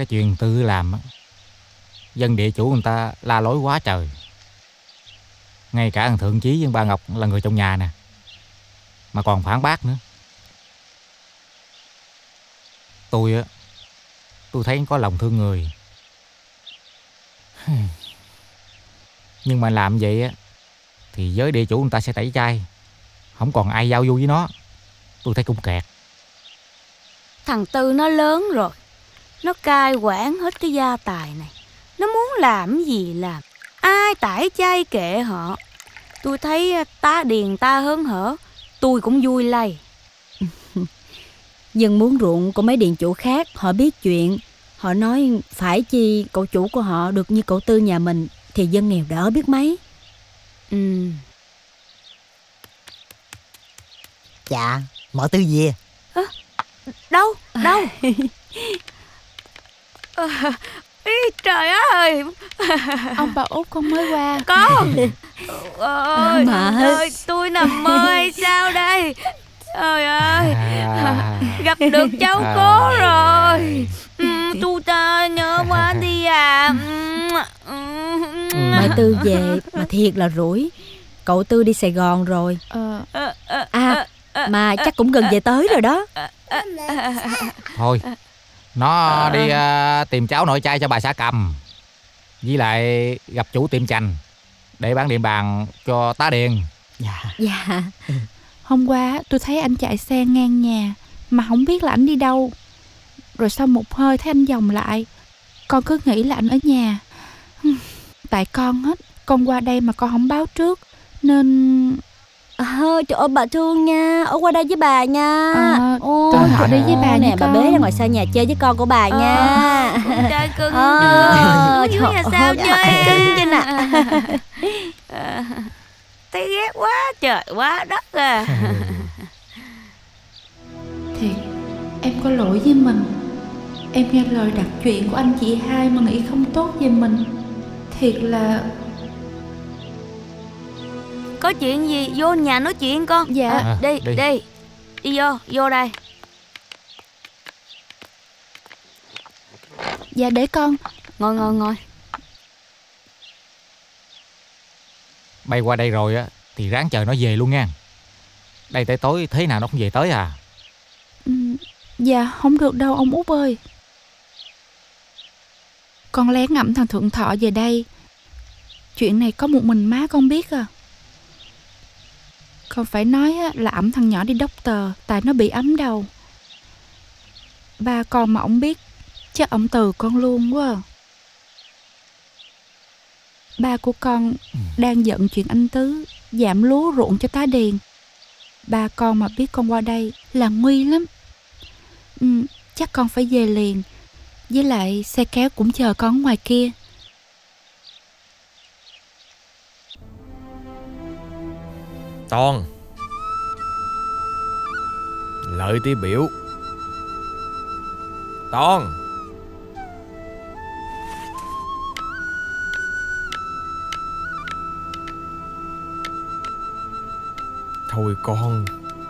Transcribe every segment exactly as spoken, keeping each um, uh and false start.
Cái chuyện Tư làm á, dân địa chủ người ta la lối quá trời. Ngay cả thằng Thượng Chí với ba Ngọc là người trong nhà nè, mà còn phản bác nữa. Tôi á, tôi thấy có lòng thương người. Nhưng mà làm vậy á thì giới địa chủ người ta sẽ tẩy chay, không còn ai giao du với nó. Tôi thấy cũng kẹt. Thằng Tư nó lớn rồi, nó cai quản hết cái gia tài này. Nó muốn làm gì làm, ai tẩy chay kệ họ. Tôi thấy tá điền ta hớn hở, tôi cũng vui lây. Dân muốn ruộng của mấy điền chủ khác họ biết chuyện. Họ nói phải chi cậu chủ của họ được như cậu Tư nhà mình thì dân nghèo đỡ biết mấy. Ừ. Dạ, mợ Tư về. À, đâu, đâu? À, ý, trời ơi. Ông bà Út con mới qua. Con ơi, mà ơi, tôi nằm mơ hay sao đây? Trời ơi, à, gặp được cháu à, cố rồi. Ừ, tôi ta nhớ quá đi à. Mợ Tư về mà thiệt là rủi. Cậu Tư đi Sài Gòn rồi. À, mà chắc cũng gần về tới rồi đó. Thôi, nó đi uh, tìm cháu nội trai cho bà xã Cầm, với lại gặp chủ tiệm chành để bán điện bàn cho tá điền. Dạ. Dạ. Hôm qua tôi thấy anh chạy xe ngang nhà mà không biết là anh đi đâu. Rồi sau một hơi thấy anh vòng lại, con cứ nghĩ là anh ở nhà. Tại con hết, con qua đây mà con không báo trước nên... À, trời ơi bà thương nha, ở qua đây với bà nha. À, tôi họ đi với bà nè, bà bế ra ngoài xa nhà chơi với con của bà nha. Con trai cưng à, dưới nhà sao chơi cưng chứ nè. Thấy ghét quá trời quá đất à. Thiệt, em có lỗi với mình. Em nghe lời đặt chuyện của anh chị hai mà nghĩ không tốt về mình. Thiệt là... Có chuyện gì vô nhà nói chuyện con. Dạ. À, đi, đi đi đi vô, vô đây. Dạ để con. Ngồi ngồi ngồi. Bay qua đây rồi á thì ráng chờ nó về luôn nha. Đây tới tối thế nào nó cũng về tới à. Ừ, dạ không được đâu ông Út ơi. Con lén ngậm thằng Thượng Thọ về đây. Chuyện này có một mình má con biết à. Con phải nói là ẵm thằng nhỏ đi doctor, tại nó bị ấm đầu. Ba con mà ông biết chắc ông từ con luôn quá à. Ba của con đang giận chuyện anh Tứ giảm lúa ruộng cho tá điền. Ba con mà biết con qua đây là nguy lắm. Ừ, chắc con phải về liền. Với lại xe kéo cũng chờ con ngoài kia. Toàn, Lợi tí biểu. Toàn. Thôi con,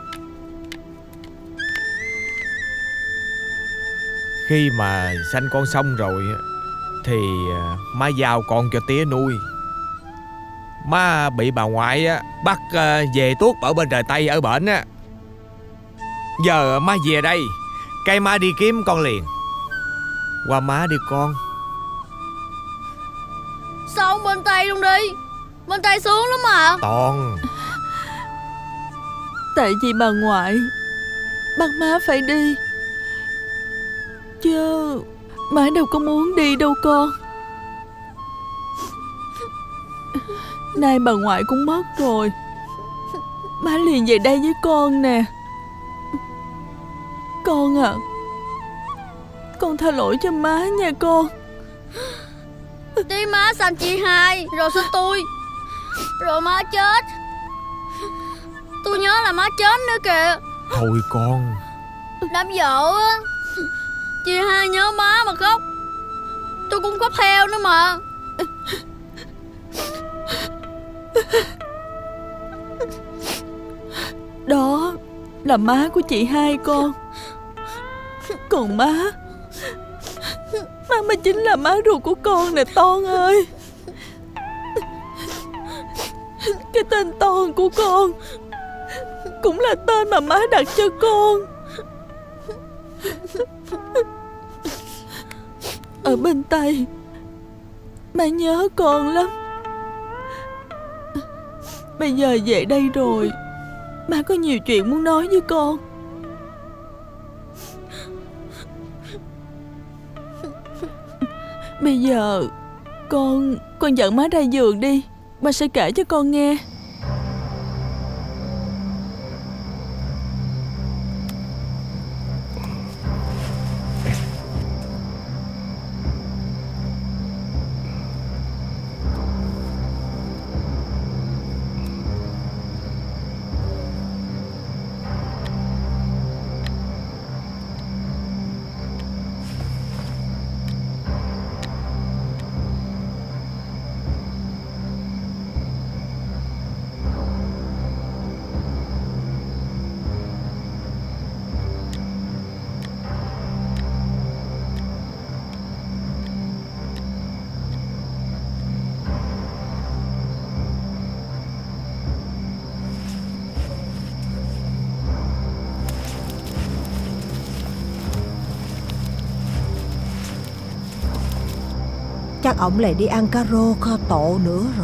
khi mà sanh con xong rồi thì má giao con cho tía nuôi. Má bị bà ngoại á bắt về tuốt ở bên trời Tây ở bển á. Giờ má về đây, cây má đi kiếm con liền. Qua má đi con. Sao không bên Tây luôn đi? Bên Tây sướng lắm mà. Toàn. Tại vì bà ngoại bắt má phải đi, chứ má đâu có muốn đi đâu con. Nay bà ngoại cũng mất rồi, má liền về đây với con nè. Con à, con tha lỗi cho má nha con. Tí má sanh chị hai, rồi sinh tôi, rồi má chết. Tôi nhớ là má chết nữa kìa. Thôi con. Đám dỗ á, chị hai nhớ má mà khóc, tôi cũng khóc theo nữa mà. Đó là má của chị hai con. Còn má, Má mới chính là má ruột của con nè Ton ơi. Cái tên Ton của con cũng là tên mà má đặt cho con. Ở bên Tây má nhớ con lắm. Bây giờ về đây rồi, má có nhiều chuyện muốn nói với con. Bây giờ Con Con dẫn má ra giường đi, ba sẽ kể cho con nghe. Chắc ổng lại đi ăn cá rô kho tộ nữa rồi.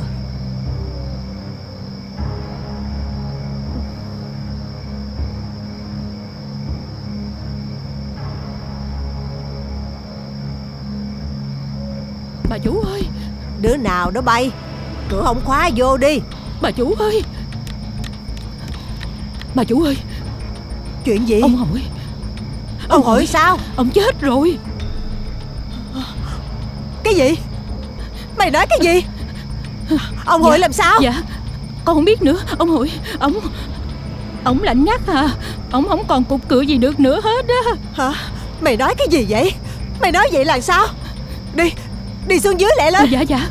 Bà chủ ơi! Đứa nào đó bay, cửa không khóa vô đi. Bà chủ ơi! Bà chủ ơi! Chuyện gì? Ông Hội. Ông, ông Hội sao? Ông chết rồi. Cái gì? Mày nói cái gì? Ông Hội dạ, làm sao? Dạ con không biết nữa. Ông Hội, ông Ông lạnh ngắt à. Ông không còn cục cựa gì được nữa hết á. Hả? Mày nói cái gì vậy? Mày nói vậy là sao? Đi, đi xuống dưới lẹ lên. Dạ dạ.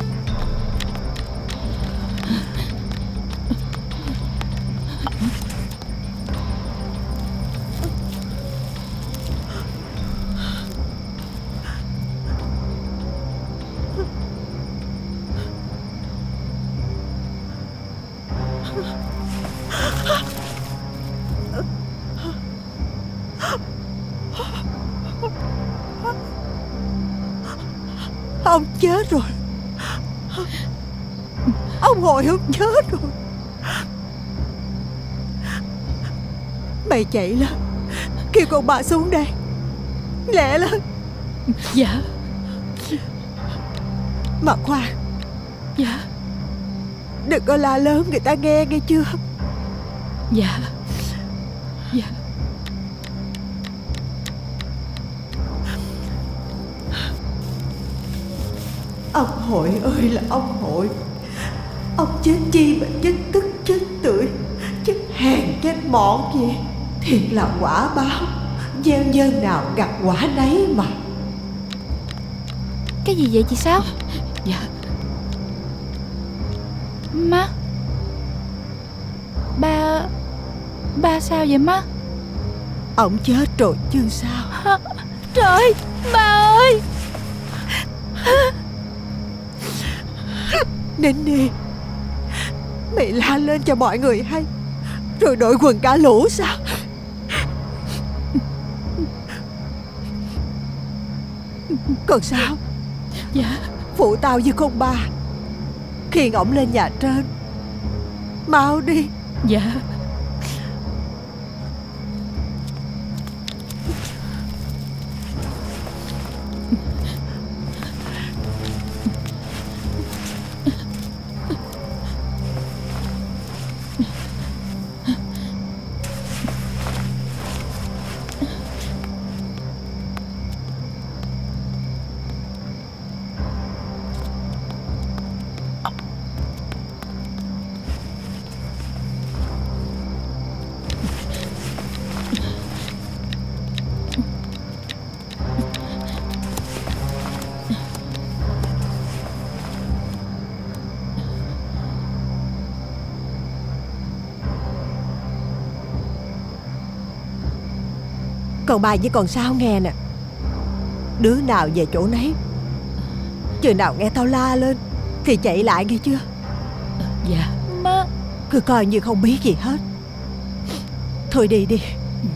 Ông chết rồi. Ông Hội ông chết rồi. Mày chạy lên, kêu con bà xuống đây. Lẹ lên. Dạ. Mà khoan. Dạ. Đừng có la lớn người ta nghe, nghe chưa? Dạ. Dạ. Ông Hội ơi là ông Hội. Ông chết chi mà chết tức chết tưởi, chết hèn chết mọn gì. Thiệt là quả báo, gieo nhân nào gặt quả nấy mà. Cái gì vậy chị Sáu? Dạ. Má. Ba. Ba sao vậy má? Ông chết rồi chứ sao. Trời, ba ơi. Nín đi. Mày la lên cho mọi người hay, rồi đội quần cả lũ sao? Còn sao? Dạ. Phụ tao với con ba khiêng ổng lên nhà trên. Mau đi. Dạ. Còn bà với con Sao nghe nè. Đứa nào về chỗ nấy. Chừng nào nghe tao la lên thì chạy lại nghe chưa? Dạ. Má. Cứ coi như không biết gì hết. Thôi đi đi.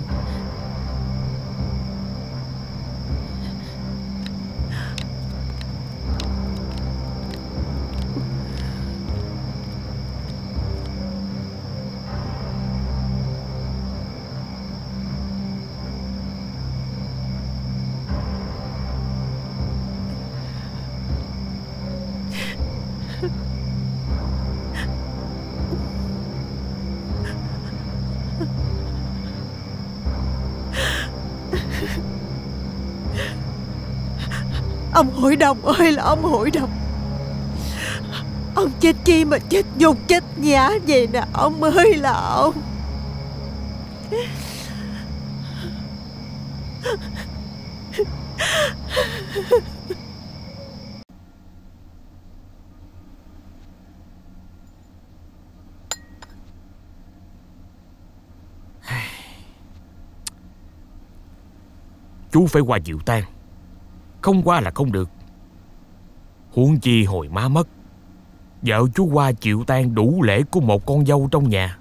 Ông hội đồng ơi là ông hội đồng. Ông chết chi mà chết nhục chết nhã vậy nè. Ông ơi là ông. Chú phải qua chịu tang. Không qua là không được. Huống chi hồi má mất, vợ chú qua chịu tang đủ lễ của một con dâu trong nhà.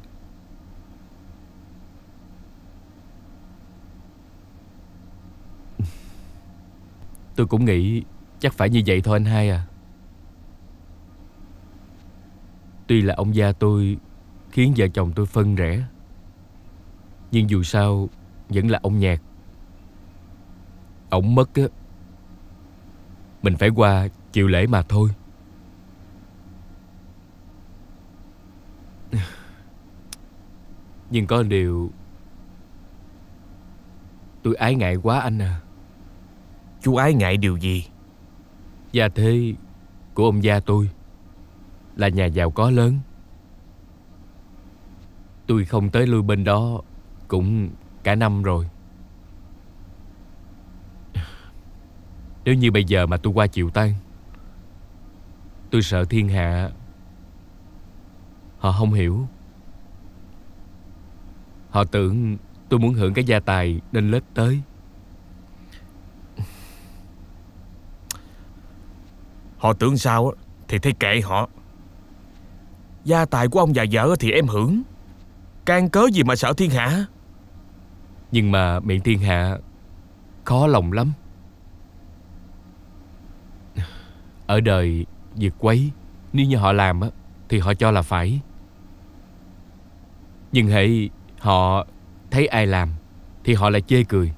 Tôi cũng nghĩ chắc phải như vậy thôi anh hai à. Tuy là ông gia tôi khiến vợ chồng tôi phân rẽ, nhưng dù sao vẫn là ông Nhạc. Ổng mất á, mình phải qua chịu lễ mà thôi. Nhưng có điều tôi ái ngại quá anh à. Chú ái ngại điều gì? Gia thế của ông gia tôi là nhà giàu có lớn. Tôi không tới lui bên đó cũng cả năm rồi. Nếu như bây giờ mà tôi qua chịu tang, tôi sợ thiên hạ họ không hiểu. Họ tưởng tôi muốn hưởng cái gia tài nên lết tới. Họ tưởng sao thì thấy kệ họ. Gia tài của ông và vợ thì em hưởng, can cớ gì mà sợ thiên hạ. Nhưng mà miệng thiên hạ khó lòng lắm. Ở đời việc quấy, nếu như họ làm á thì họ cho là phải. Nhưng hễ họ thấy ai làm thì họ lại chê cười.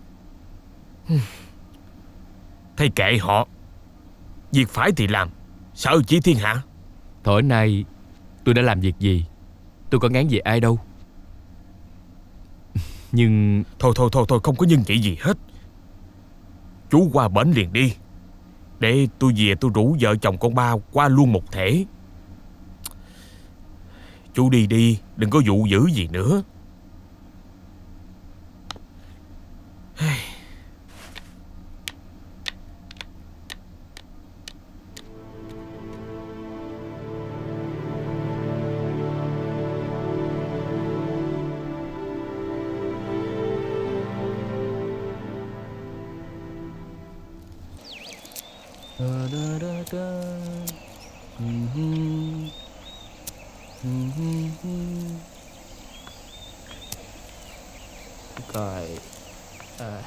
Thấy kệ họ. Việc phải thì làm, sợ chỉ thiên hạ. Thổi nay tôi đã làm việc gì? Tôi có ngán gì ai đâu. Nhưng Thôi thôi thôi thôi không có nhân vị gì hết. Chú qua bển liền đi, để tôi về tôi rủ vợ chồng con ba qua luôn một thể. Chú đi đi, đừng có vụ dữ gì nữa. coi à.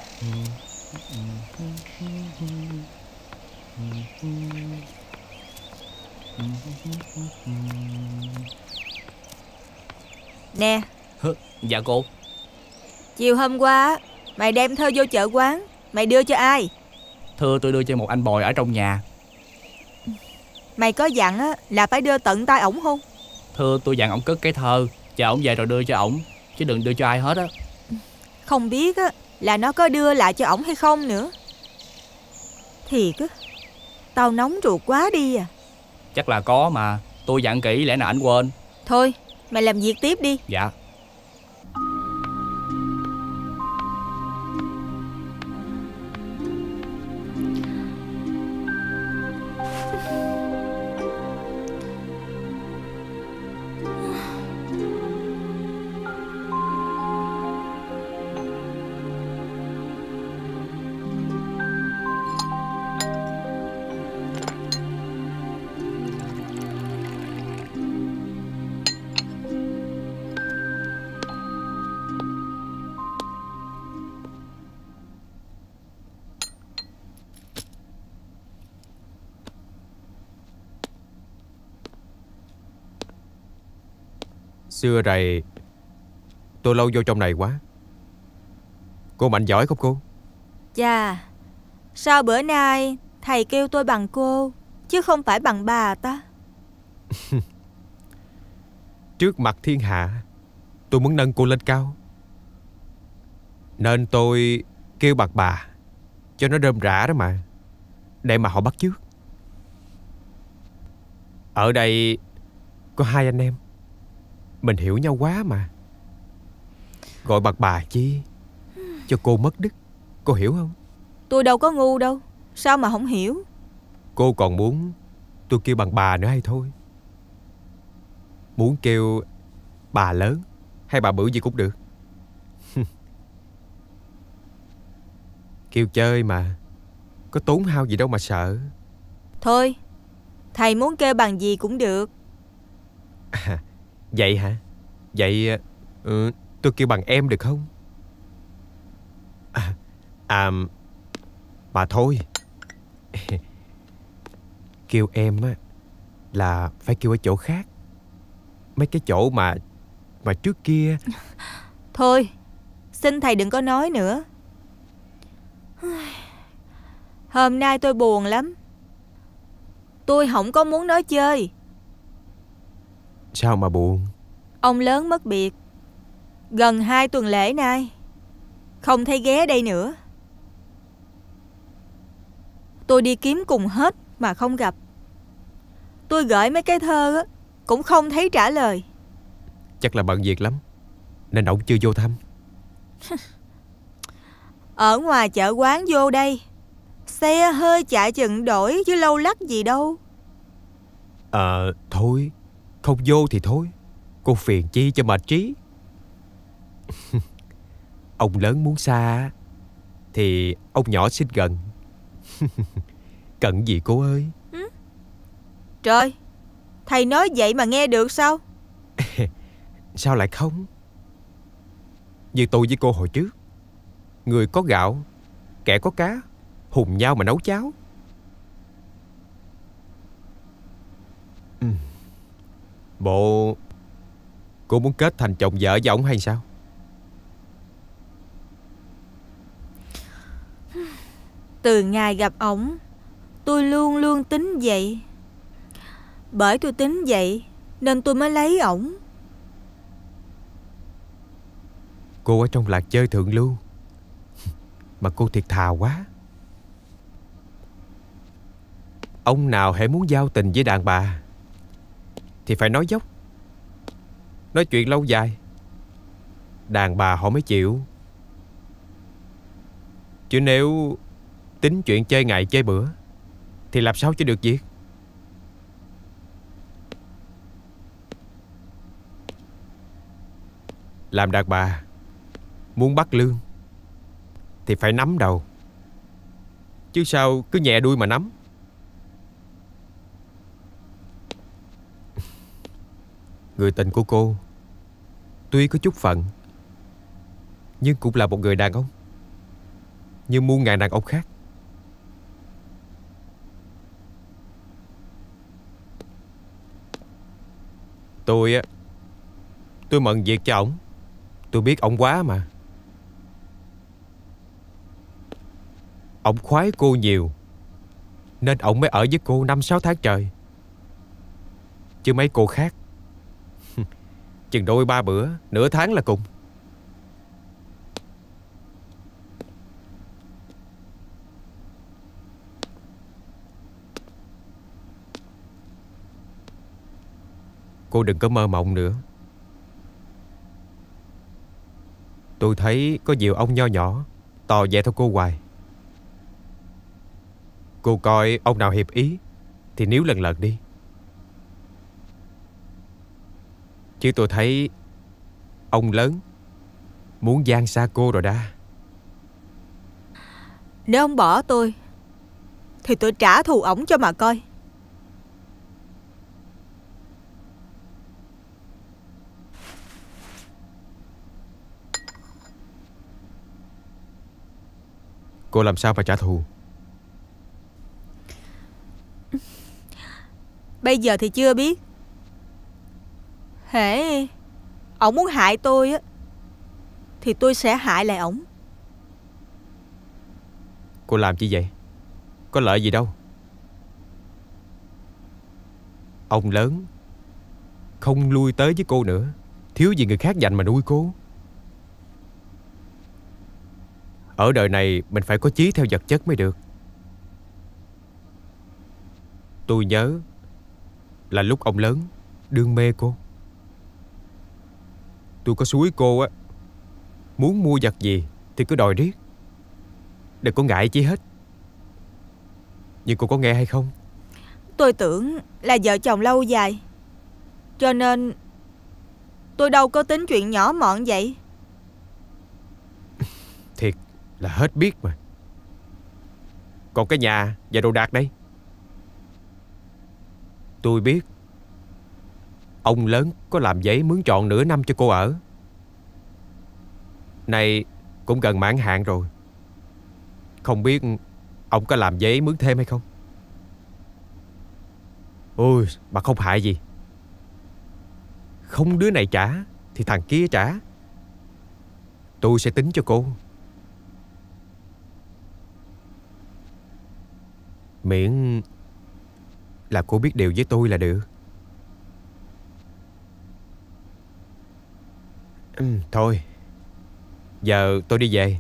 Nè. Dạ cô. Chiều hôm qua mày đem thơ vô chợ quán, mày đưa cho ai? Thưa tôi đưa cho một anh bòi ở trong nhà. Mày có dặn á là phải đưa tận tay ổng không? Thưa tôi dặn ổng cất cái thơ, chờ ổng về rồi đưa cho ổng, chứ đừng đưa cho ai hết á. Không biết á là nó có đưa lại cho ổng hay không nữa. Thiệt á, tao nóng ruột quá đi à. Chắc là có mà, tôi dặn kỹ lẽ nào ảnh quên. Thôi mày làm việc tiếp đi. Dạ. Xưa rày tôi lâu vô trong này quá. Cô mạnh giỏi không cô? Chà, sao bữa nay thầy kêu tôi bằng cô chứ không phải bằng bà ta? Trước mặt thiên hạ, tôi muốn nâng cô lên cao, nên tôi kêu bằng bà cho nó rơm rã đó mà, để mà họ bắt chước. Ở đây có hai anh em, mình hiểu nhau quá mà. Gọi bằng bà chi cho cô mất đức. Cô hiểu không? Tôi đâu có ngu đâu, sao mà không hiểu? Cô còn muốn tôi kêu bằng bà nữa hay thôi? Muốn kêu bà lớn hay bà bự gì cũng được. Kêu chơi mà, có tốn hao gì đâu mà sợ. Thôi, thầy muốn kêu bằng gì cũng được. À, vậy hả? Vậy ừ, tôi kêu bằng em được không? À, à mà thôi. Kêu em á là phải kêu ở chỗ khác. Mấy cái chỗ mà Mà trước kia. Thôi, xin thầy đừng có nói nữa. Hôm nay tôi buồn lắm. Tôi không có muốn nói chơi. Sao mà buồn? Ông lớn mất biệt gần hai tuần lễ nay, không thấy ghé đây nữa. Tôi đi kiếm cùng hết mà không gặp. Tôi gửi mấy cái thơ á, cũng không thấy trả lời. Chắc là bận việc lắm nên ổng chưa vô thăm. Ở ngoài chợ quán vô đây, xe hơi chạy chừng đổi chứ lâu lắc gì đâu. Ờ thôi, không vô thì thôi. Cô phiền chi cho mệt trí. Ông lớn muốn xa thì ông nhỏ xin gần. Cận gì cô ơi? Ừ? Trời, thầy nói vậy mà nghe được sao? Sao lại không? Như tôi với cô hồi trước, người có gạo, kẻ có cá, hùng nhau mà nấu cháo. Ừ. Bộ cô muốn kết thành chồng vợ với ổng hay sao? Từ ngày gặp ổng, tôi luôn luôn tính vậy. Bởi tôi tính vậy nên tôi mới lấy ổng. Cô ở trong lạc chơi thượng lưu mà cô thiệt thà quá. Ông nào hễ muốn giao tình với đàn bà thì phải nói dốc, nói chuyện lâu dài, đàn bà họ mới chịu. Chứ nếu tính chuyện chơi ngày chơi bữa thì làm sao cho được việc. Làm đàn bà muốn bắt lương thì phải nắm đầu, chứ sao cứ nhẹ đuôi mà nắm. Người tình của cô tuy có chút phận, nhưng cũng là một người đàn ông như muôn ngàn đàn ông khác. Tôi á Tôi mận việc cho ổng. Tôi biết ổng quá mà. Ổng khoái cô nhiều nên ổng mới ở với cô năm sáu tháng trời. Chứ mấy cô khác chừng đôi ba bữa, nửa tháng là cùng. Cô đừng có mơ mộng nữa. Tôi thấy có nhiều ông nho nhỏ tò vẽ theo cô hoài. Cô coi ông nào hiệp ý thì níu lần lượt đi. Chứ tôi thấy ông lớn muốn giang xa cô rồi đã. Nếu ông bỏ tôi thì tôi trả thù ổng cho mà coi. Cô làm sao mà trả thù? Bây giờ thì chưa biết. Hễ ổng muốn hại tôi á, thì tôi sẽ hại lại ổng. Cô làm chi vậy? Có lợi gì đâu. Ông lớn không lui tới với cô nữa, thiếu gì người khác dành mà nuôi cô. Ở đời này mình phải có chí theo vật chất mới được. Tôi nhớ là lúc ông lớn đương mê cô, tôi có xúi cô á, muốn mua vật gì thì cứ đòi riết, đừng có ngại chi hết. Nhưng cô có nghe hay không? Tôi tưởng là vợ chồng lâu dài, cho nên tôi đâu có tính chuyện nhỏ mọn vậy. Thiệt là hết biết mà. Còn cái nhà và đồ đạc đây, tôi biết ông lớn có làm giấy mướn trọn nửa năm cho cô ở. Này cũng gần mãn hạn rồi, không biết ông có làm giấy mướn thêm hay không? Ôi, mà không hại gì. Không đứa này trả thì thằng kia trả. Tôi sẽ tính cho cô. Miễn là cô biết điều với tôi là được. ừ, Thôi, giờ tôi đi về.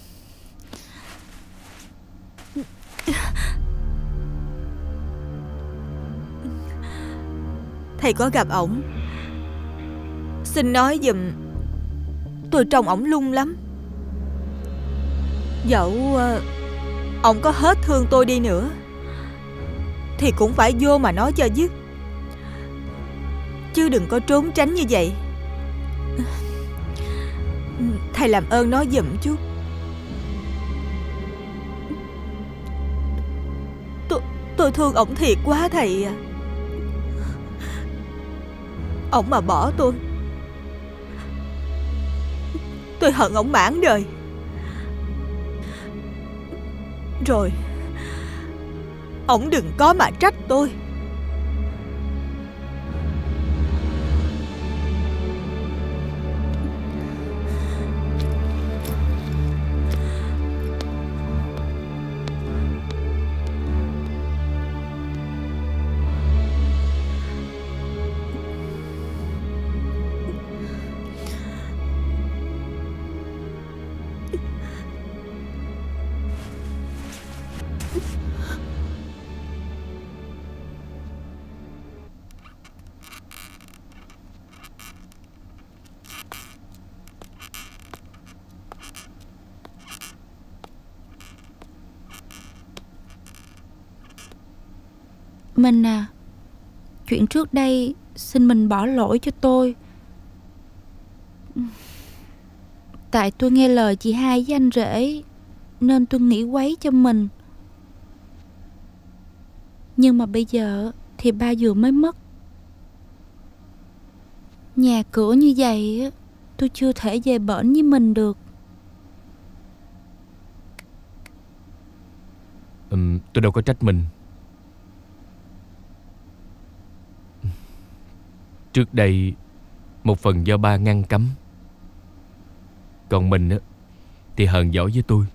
Thầy có gặp ổng, xin nói giùm tôi trông ổng lung lắm. Dẫu uh, ổng có hết thương tôi đi nữa thì cũng phải vô mà nói cho dứt, chứ đừng có trốn tránh như vậy. Thầy làm ơn nói giùm chút. Tôi, tôi thương ổng thiệt quá thầy à. Ổng mà bỏ tôi, tôi hận ổng mãn đời. Rồi ổng đừng có mà trách tôi. Mình à, chuyện trước đây xin mình bỏ lỗi cho tôi. Tại tôi nghe lời chị hai với anh rể nên tôi nghĩ quấy cho mình. Nhưng mà bây giờ thì ba vừa mới mất. Nhà cửa như vậy tôi chưa thể về bển với mình được. Ừm, tôi đâu có trách mình. Trước đây một phần do ba ngăn cấm, còn mình á thì hờn giỏi với tôi.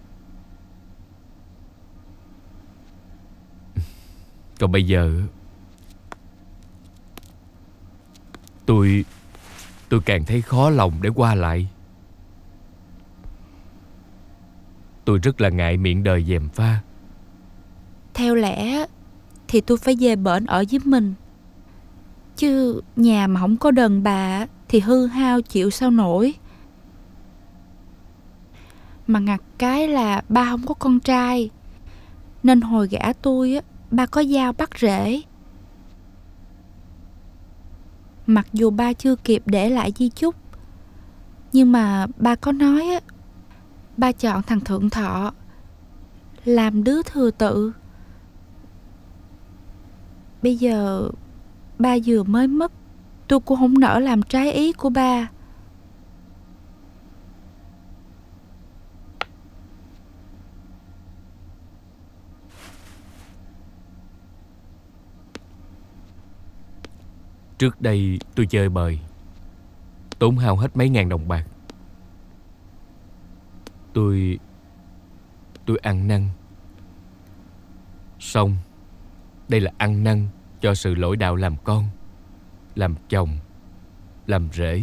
Còn bây giờ Tôi Tôi càng thấy khó lòng để qua lại. Tôi rất là ngại miệng đời gièm pha. Theo lẽ thì tôi phải về bển ở với mình, chứ nhà mà không có đàn bà thì hư hao chịu sao nổi. Mà ngặt cái là ba không có con trai, nên hồi gả tôi á, ba có dao bắt rễ. Mặc dù ba chưa kịp để lại di chúc, nhưng mà ba có nói á, ba chọn thằng Thượng Thọ làm đứa thừa tự. Bây giờ ba vừa mới mất, tôi cũng không nỡ làm trái ý của ba. Trước đây tôi chơi bời, tốn hao hết mấy ngàn đồng bạc. Tôi Tôi ăn năn. Xong, đây là ăn năn cho sự lỗi đạo làm con, làm chồng, làm rể.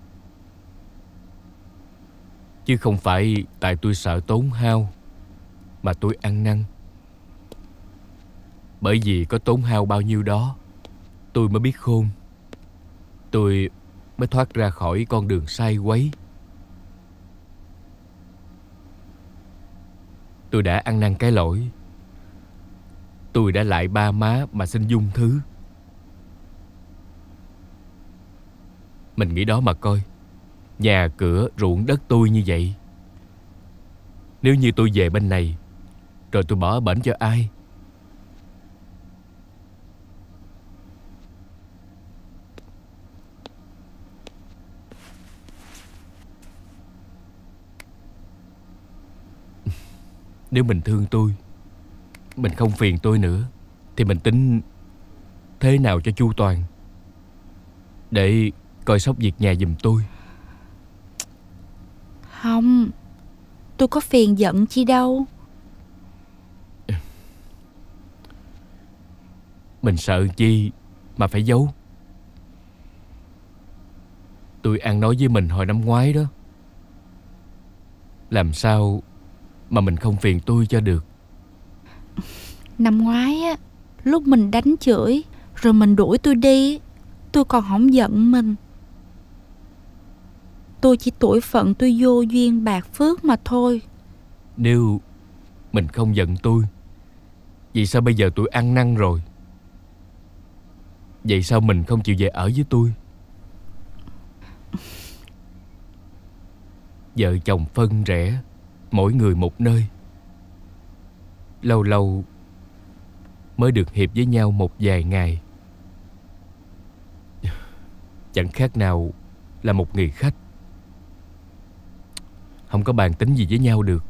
Chứ không phải tại tôi sợ tốn hao mà tôi ăn năn. Bởi vì có tốn hao bao nhiêu đó, tôi mới biết khôn. Tôi mới thoát ra khỏi con đường sai quấy. Tôi đã ăn năn cái lỗi. Tôi đã lại ba má mà xin dung thứ. Mình nghĩ đó mà coi. Nhà cửa ruộng đất tôi như vậy. Nếu như tôi về bên này, rồi tôi bỏ ở bển cho ai? Nếu mình thương tôi, mình không phiền tôi nữa, thì mình tính thế nào cho chu toàn, để coi sóc việc nhà giùm tôi. Không, tôi có phiền giận chi đâu. Mình sợ chi mà phải giấu. Tôi ăn nói với mình hồi năm ngoái đó. Làm sao mà mình không phiền tôi cho được. Năm ngoái á, lúc mình đánh chửi rồi mình đuổi tôi đi, tôi còn không giận mình. Tôi chỉ tuổi phận tôi vô duyên bạc phước mà thôi. Nếu mình không giận tôi, vậy sao bây giờ tôi ăn năn rồi? Vậy sao mình không chịu về ở với tôi? Vợ chồng phân rẽ, mỗi người một nơi. Lâu lâu mới được hiệp với nhau một vài ngày. Chẳng khác nào là một người khách. Không có bàn tính gì với nhau được.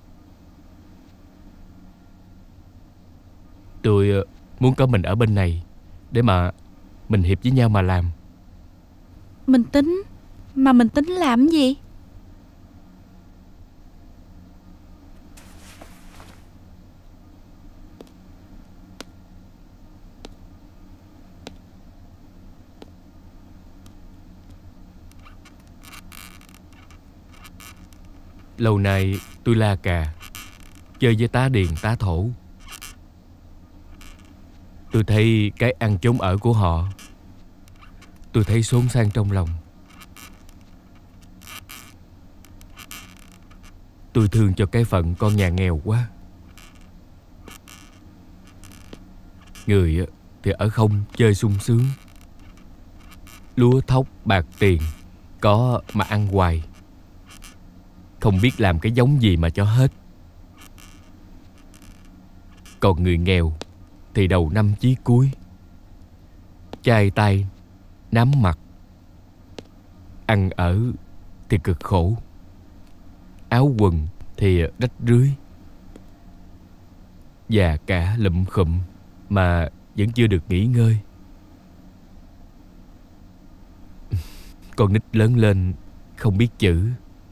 Tôi muốn có mình ở bên này để mà mình hiệp với nhau mà làm. Mình tính, mà mình tính làm gì? Lâu nay tôi la cà, chơi với tá điền tá thổ. Tôi thấy cái ăn chốn ở của họ, tôi thấy xốn sang trong lòng. Tôi thương cho cái phận con nhà nghèo quá. Người thì ở không chơi sung sướng, lúa thóc bạc tiền có mà ăn hoài, không biết làm cái giống gì mà cho hết. Còn người nghèo thì đầu năm chí cuối, chai tay nắm mặt, ăn ở thì cực khổ, áo quần thì rách rưới, già cả lụm khụm mà vẫn chưa được nghỉ ngơi. Con nít lớn lên không biết chữ.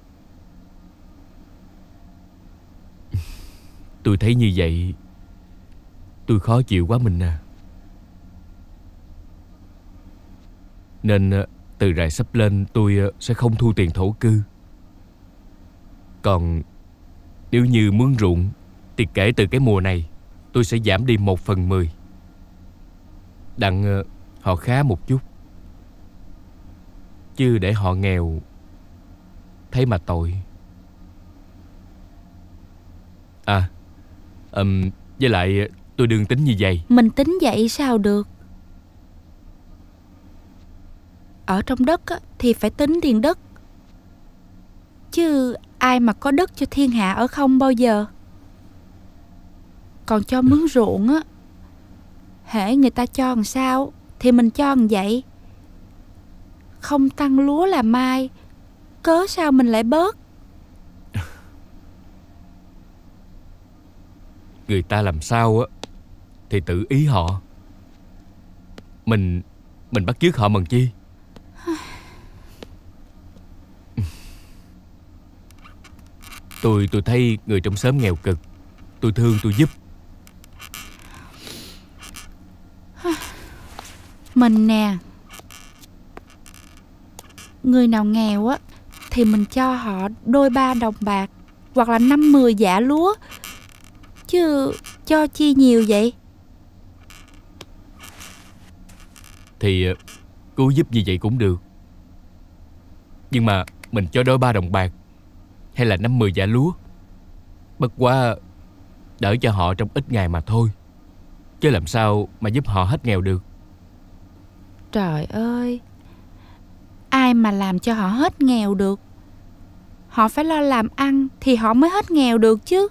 Tôi thấy như vậy, tôi khó chịu quá mình à. Nên từ rày sắp lên tôi sẽ không thu tiền thổ cư. Còn nếu như mướn ruộng thì kể từ cái mùa này tôi sẽ giảm đi một phần mười, đặng họ khá một chút. Chứ để họ nghèo thấy mà tội. À um, với lại tôi đừng tính như vậy. Mình tính vậy sao được? Ở trong đất á, thì phải tính tiền đất. Chứ ai mà có đất cho thiên hạ ở không bao giờ. Còn cho mướn ruộng á, hễ người ta cho làm sao thì mình cho làm vậy. Không tăng lúa là mai, cớ sao mình lại bớt? Người ta làm sao á thì tự ý họ. Mình Mình bắt chước họ bằng chi? Tôi tôi thấy người trong xóm nghèo cực, tôi thương tôi giúp. Mình nè, người nào nghèo á thì mình cho họ đôi ba đồng bạc hoặc là năm mười dạ lúa, chứ cho chi nhiều vậy? Thì cứu giúp như vậy cũng được, nhưng mà mình cho đôi ba đồng bạc hay là năm mười dạ lúa, bất quá đỡ cho họ trong ít ngày mà thôi, chứ làm sao mà giúp họ hết nghèo được. Trời ơi, ai mà làm cho họ hết nghèo được? Họ phải lo làm ăn thì họ mới hết nghèo được chứ.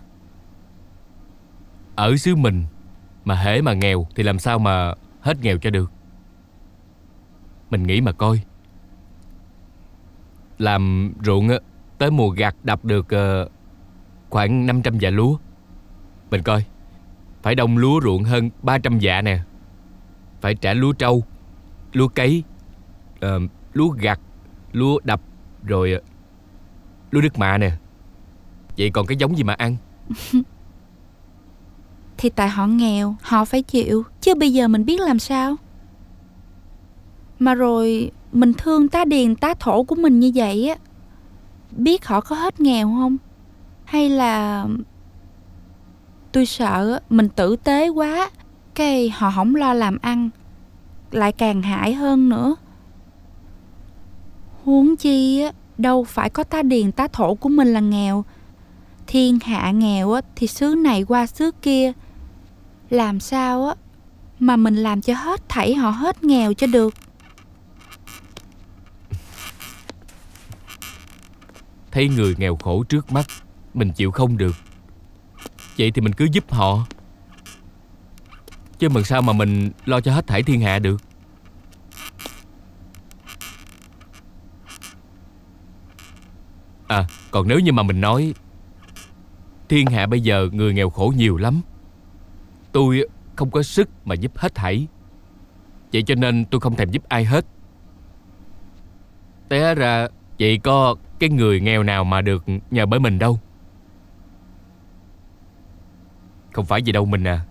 Ở xứ mình mà hễ mà nghèo thì làm sao mà hết nghèo cho được. Mình nghĩ mà coi, làm ruộng á, tới mùa gặt đập được uh, khoảng năm trăm dạ lúa. Mình coi, phải đông lúa ruộng hơn ba trăm dạ nè, phải trả lúa trâu, lúa cấy, uh, lúa gặt, lúa đập, rồi uh, lúa nước mạ nè. Vậy còn cái giống gì mà ăn? Thì tại họ nghèo, họ phải chịu, chứ bây giờ mình biết làm sao. Mà rồi mình thương tá điền tá thổ của mình như vậy á, biết họ có hết nghèo không? Hay là tôi sợ mình tử tế quá, cái họ không lo làm ăn, lại càng hại hơn nữa. Huống chi á, đâu phải có tá điền tá thổ của mình là nghèo. Thiên hạ nghèo á, thì xứ này qua xứ kia. Làm sao á mà mình làm cho hết thảy họ hết nghèo cho được? Thấy người nghèo khổ trước mắt, mình chịu không được, vậy thì mình cứ giúp họ, chứ mình sao mà mình lo cho hết thảy thiên hạ được. À, còn nếu như mà mình nói thiên hạ bây giờ người nghèo khổ nhiều lắm, tôi không có sức mà giúp hết thảy, vậy cho nên tôi không thèm giúp ai hết. Té ra vậy có cái người nghèo nào mà được nhờ bởi mình đâu. Không phải gì đâu mình à.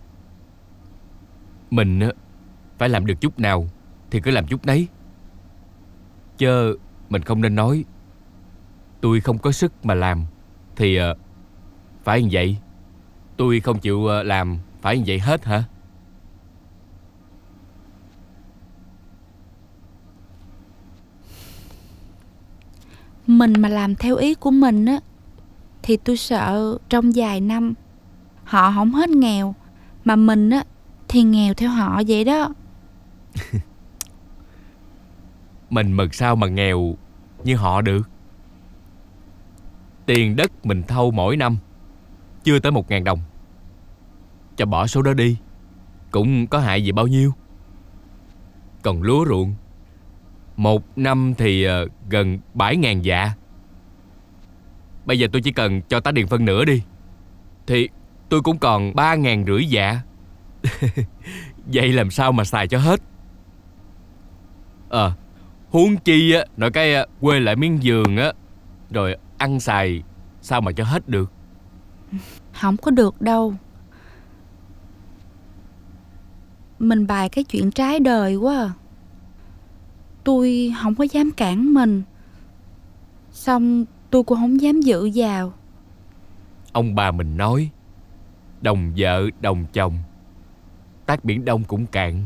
Mình phải làm được chút nào thì cứ làm chút nấy, chứ mình không nên nói tôi không có sức mà làm thì uh, phải như vậy. Tôi không chịu uh, làm phải như vậy hết hả? Mình mà làm theo ý của mình á, thì tôi sợ trong vài năm họ không hết nghèo, mà mình á thì nghèo theo họ vậy đó. Mình mừng sao mà nghèo như họ được. Tiền đất mình thâu mỗi năm chưa tới một ngàn đồng, cho bỏ số đó đi cũng có hại gì bao nhiêu. Còn lúa ruộng một năm thì uh, gần bảy ngàn dạ. Bây giờ tôi chỉ cần cho tá điền phân nửa đi thì tôi cũng còn ba ngàn rưỡi dạ. Vậy làm sao mà xài cho hết? Ờ, à, huống chi á, nói cái quê lại miếng giường á, rồi ăn xài sao mà cho hết được. Không có được đâu. Mình bày cái chuyện trái đời quá à. Tôi không có dám cản mình, xong tôi cũng không dám dự vào. Ông bà mình nói đồng vợ đồng chồng, tát biển Đông cũng cạn.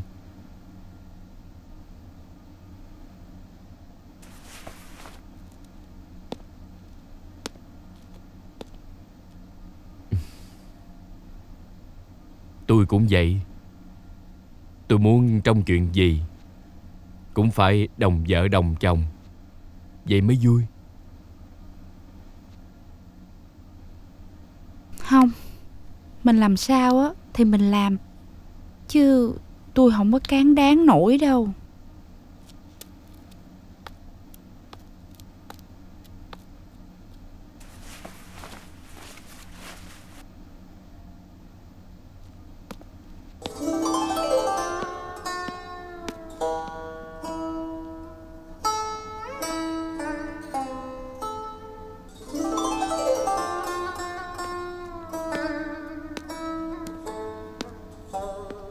Tôi cũng vậy. Tôi muốn trong chuyện gì cũng phải đồng vợ đồng chồng, vậy mới vui. Không, mình làm sao á thì mình làm, chứ tôi không có cán đáng nổi đâu.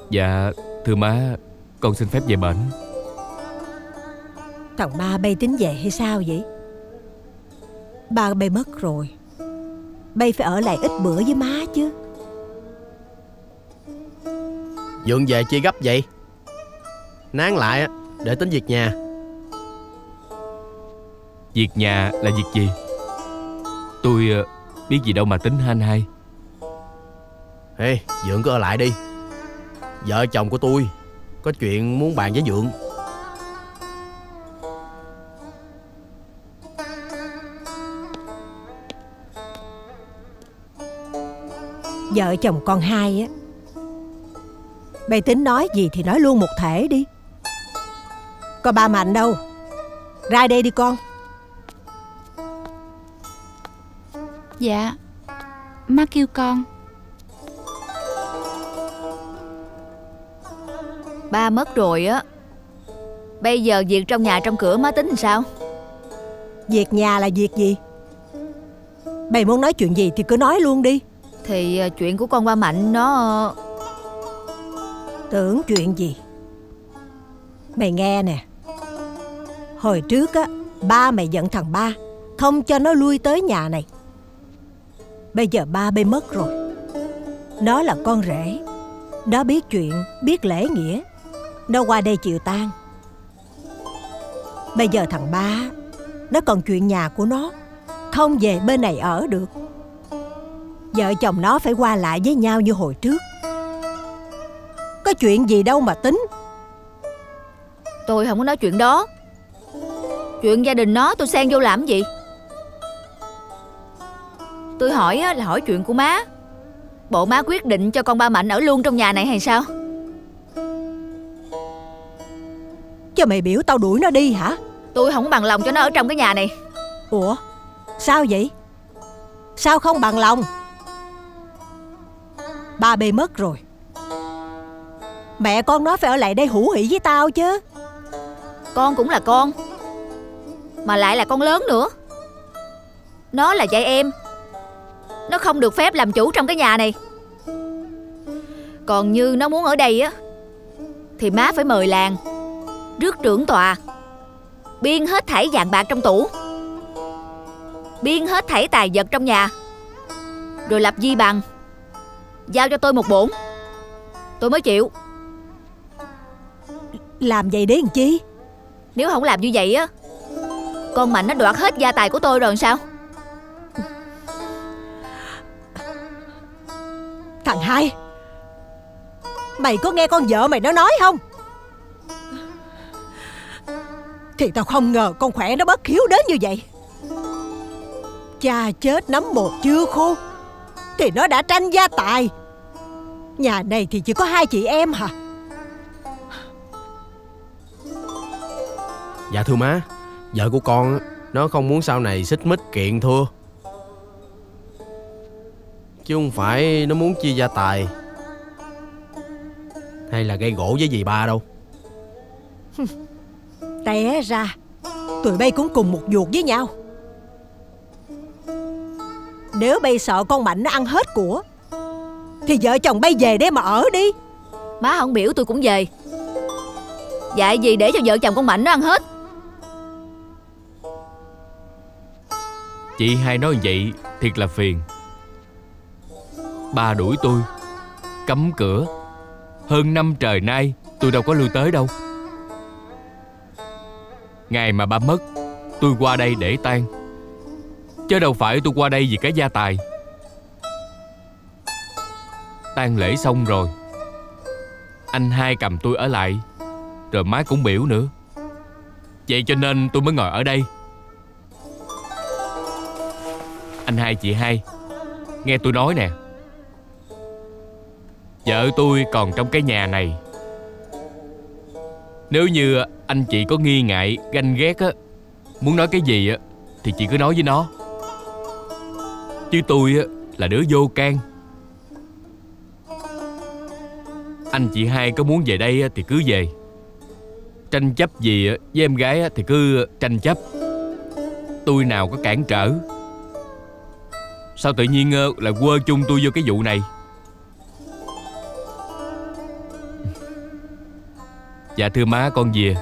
Dạ thưa má, con xin phép về bển. Thằng ba bay tính về hay sao vậy? Ba bay mất rồi, bay phải ở lại ít bữa với má chứ. Dượng về chi gấp vậy? Nán lại để tính việc nhà. Việc nhà là việc gì? Tôi biết gì đâu mà tính anh hai. Ê, Dượng cứ ở lại đi. Vợ chồng của tôi có chuyện muốn bàn với Dượng. Vợ chồng con hai á, bay tính nói gì thì nói luôn một thể đi. Có ba Mạnh đâu, ra đây đi con. Dạ, má kêu con. Ba mất rồi á, bây giờ việc trong nhà trong cửa má tính làm sao? Việc nhà là việc gì? Bay muốn nói chuyện gì thì cứ nói luôn đi. Thì chuyện của con ba Mạnh nó... Tưởng chuyện gì? Mày nghe nè, hồi trước á, ba mày giận thằng ba không cho nó lui tới nhà này. Bây giờ ba bay mất rồi, nó là con rể, nó biết chuyện, biết lễ nghĩa, nó qua đây chịu tang. Bây giờ thằng ba, nó còn chuyện nhà của nó, không về bên này ở được. Vợ chồng nó phải qua lại với nhau như hồi trước. Có chuyện gì đâu mà tính. Tôi không có nói chuyện đó. Chuyện gia đình nó tôi xen vô làm gì? Tôi hỏi là hỏi chuyện của má. Bộ má quyết định cho con ba Mạnh ở luôn trong nhà này hay sao? Cho mày biểu tao đuổi nó đi hả? Tôi không bằng lòng cho nó ở trong cái nhà này. Ủa sao vậy? Sao không bằng lòng? Ba bê mất rồi, mẹ con nó phải ở lại đây hữu hỉ với tao chứ. Con cũng là con, mà lại là con lớn nữa. Nó là chị em, nó không được phép làm chủ trong cái nhà này. Còn như nó muốn ở đây á, thì má phải mời làng, rước trưởng tọa, biên hết thảy vàng bạc trong tủ, biên hết thảy tài vật trong nhà, rồi lập di bằng, giao cho tôi một bổn, tôi mới chịu. Làm vậy để làm chi? Nếu không làm như vậy á, con Mạnh nó đoạt hết gia tài của tôi rồi sao? Thằng hai, mày có nghe con vợ mày nó nói không? Thì tao không ngờ con khỏe nó bất hiếu đến như vậy. Cha chết nắm bột chưa khô thì nó đã tranh gia tài. Nhà này thì chỉ có hai chị em hả? Dạ thưa má, vợ của con nó không muốn sau này xích mích kiện thua, chứ không phải nó muốn chia gia tài hay là gây gổ với dì ba đâu. Té ra tụi bay cũng cùng một ruột với nhau. Nếu bay sợ con Mạnh nó ăn hết của thì vợ chồng bay về đây mà ở đi. Má không biểu tôi cũng về. Dạy gì để cho vợ chồng con Mạnh nó ăn hết? Chị hai nói vậy thiệt là phiền. Ba đuổi tôi, cấm cửa, hơn năm trời nay tôi đâu có lui tới đâu. Ngày mà ba mất, tôi qua đây để tang, chứ đâu phải tôi qua đây vì cái gia tài. Tang lễ xong rồi, anh hai cầm tôi ở lại, rồi má cũng biểu nữa. Vậy cho nên tôi mới ngồi ở đây. Anh hai chị hai, nghe tôi nói nè, vợ tôi còn trong cái nhà này. Nếu như anh chị có nghi ngại, ganh ghét á, muốn nói cái gì á thì chị cứ nói với nó. Chứ tôi á là đứa vô can. Anh chị hai có muốn về đây thì cứ về. Tranh chấp gì với em gái thì cứ tranh chấp, tôi nào có cản trở. Sao tự nhiên lại quơ chung tôi vô cái vụ này? Dạ thưa má, con về.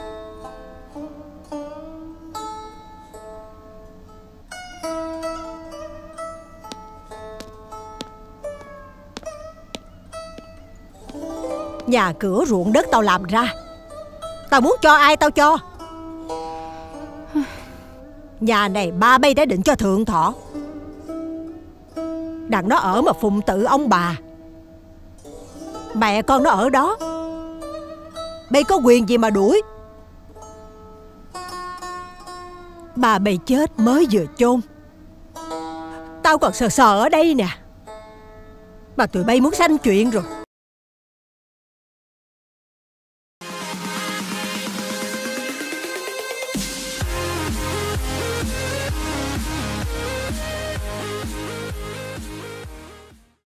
Nhà cửa ruộng đất tao làm ra, tao muốn cho ai tao cho. Nhà này ba bay đã định cho thượng thọ, đặng nó ở mà phụng tự ông bà. Mẹ con nó ở đó, bay có quyền gì mà đuổi. Bà bay chết mới vừa chôn, tao còn sờ sờ ở đây nè, mà tụi bay muốn sanh chuyện rồi.